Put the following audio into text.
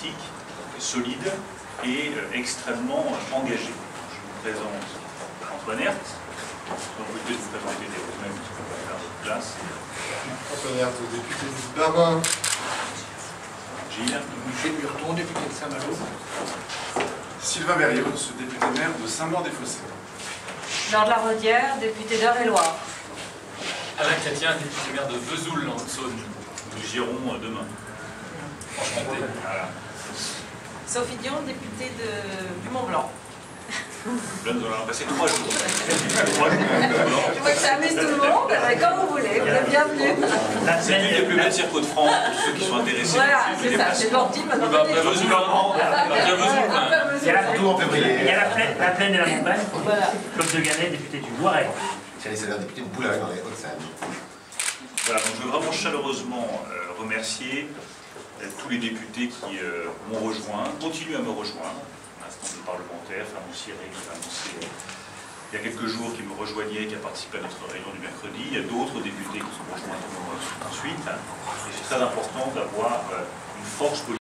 politique, solide et extrêmement engagé. Je vous présente Antoine Herth. Donc vous pouvez vous présenter vous-même, parce qu'on va faire votre place. Antoine Herth, député de Berlin. Gilles. Michel Burton, député de Saint-Malo. Sylvain Berrios, député maire de Saint-Maur-des-Fossés. Jean de la Rodière, député d'Eure-et-Loir. Alain Chrétien, député maire de Vesoul en Saône. Nous irons demain. Enchanté. Voilà. Sophie Dion, députée du Mont-Blanc. Là, nous allons passer 3 jours. Je vois que ça amuse tout le monde, comme vous voulez, vous êtes bienvenus. C'est l'une des plus belles cirques de France pour ceux qui sont intéressés. Voilà, c'est ça, c'est gentil, maintenant. Après Vesoul, Il y a la Tout en février. il y a la plaine de la montagne. Voilà. Claude de Gannet, député du Loiret. Thierry Sévère, député de Boulogne dans les Hauts-de-Seine. Voilà, donc je veux vraiment chaleureusement remercier tous les députés qui m'ont rejoint, continuent à me rejoindre. L'instant de parlementaire, Famoussi, Rémy Famoussi, il y a quelques jours qui me rejoignaient, qui a participé à notre réunion du mercredi. Il y a d'autres députés qui sont rejoints ensuite. Et c'est très important d'avoir une force politique.